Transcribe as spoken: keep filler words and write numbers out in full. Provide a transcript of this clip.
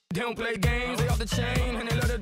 They don't play games, they off the chain, and they love to